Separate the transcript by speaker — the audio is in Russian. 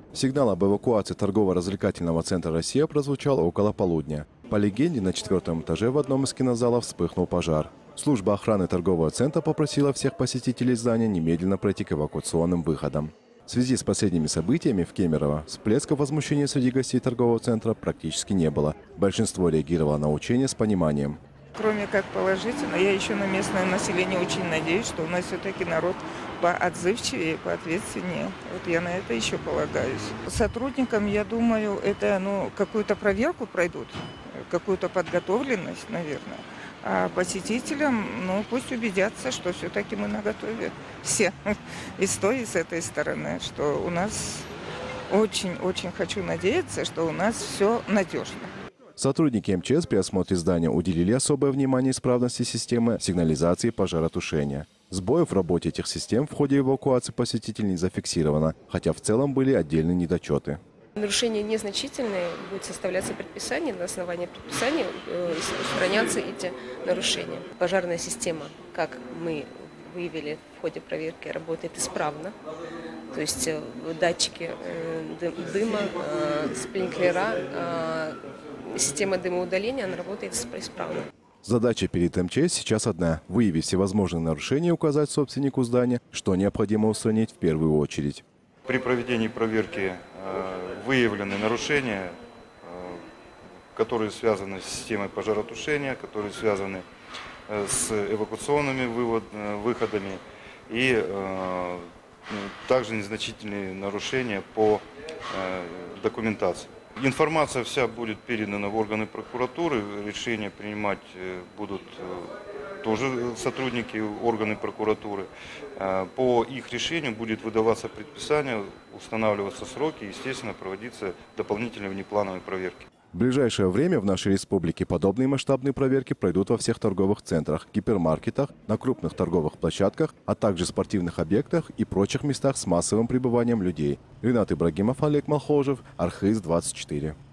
Speaker 1: Сигнал об эвакуации торгово-развлекательного центра «Россия» прозвучал около полудня. По легенде, на 4-м этаже в одном из кинозалов вспыхнул пожар. Служба охраны торгового центра попросила всех посетителей здания немедленно пройти к эвакуационным выходам. В связи с последними событиями в Кемерово всплесков возмущения среди гостей торгового центра практически не было. Большинство реагировало на учения с пониманием.
Speaker 2: Кроме как положительно, я еще на местное население очень надеюсь, что у нас все-таки народ поотзывчивее, поответственнее. Вот я на это еще полагаюсь. Сотрудникам, я думаю, это какую-то проверку пройдут, какую-то подготовленность, наверное. А посетителям, пусть убедятся, что все-таки мы наготове все. И с той, и с этой стороны, что у нас очень хочу надеяться, что у нас все надежно.
Speaker 1: Сотрудники МЧС при осмотре здания уделили особое внимание исправности системы сигнализации и пожаротушения. Сбоев в работе этих систем в ходе эвакуации посетителей не зафиксировано, хотя в целом были отдельные недочеты.
Speaker 3: Нарушения незначительные, будет составляться предписание, на основании предписания устранятся эти нарушения. Пожарная система, как мы выявили в ходе проверки, работает исправно. То есть датчики дыма, спринклера, система дымоудаления, она работает исправно.
Speaker 1: Задача перед МЧС сейчас одна – выявить всевозможные нарушения и указать собственнику здания, что необходимо устранить в первую очередь.
Speaker 4: При проведении проверки выявлены нарушения, которые связаны с системой пожаротушения, которые связаны с эвакуационными выходами и также незначительные нарушения по документации. Информация вся будет передана в органы прокуратуры, решения принимать будут тоже сотрудники органы прокуратуры. По их решению будет выдаваться предписание, устанавливаться сроки и, естественно, проводиться дополнительные внеплановые проверки.
Speaker 1: В ближайшее время в нашей республике подобные масштабные проверки пройдут во всех торговых центрах, гипермаркетах, на крупных торговых площадках, а также спортивных объектах и прочих местах с массовым пребыванием людей. Ринат Ибрагимов, Олег Малхожев, Архыз 24.